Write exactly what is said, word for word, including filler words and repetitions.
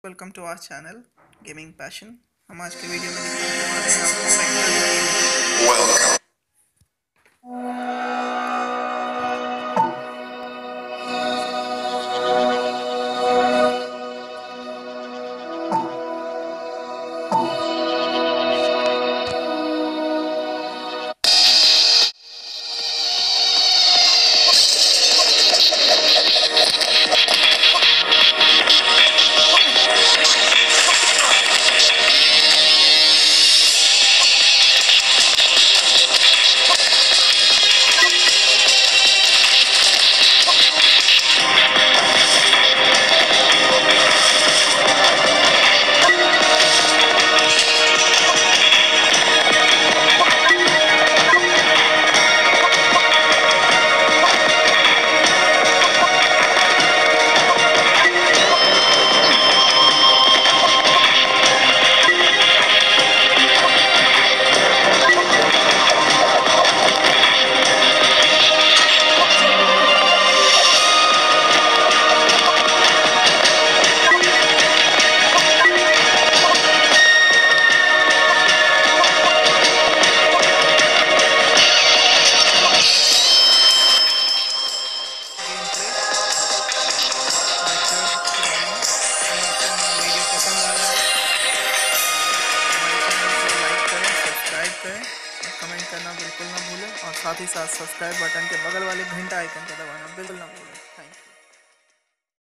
Welcome to our channel gaming passion. हम आज के वीडियो में दिखाने वाले हैं आपको वेक्टर। कमेंट करना बिल्कुल ना भूलें और साथ ही साथ सब्सक्राइब बटन के बगल वाले घंटा आइकन को दबाना बिल्कुल ना भूलें।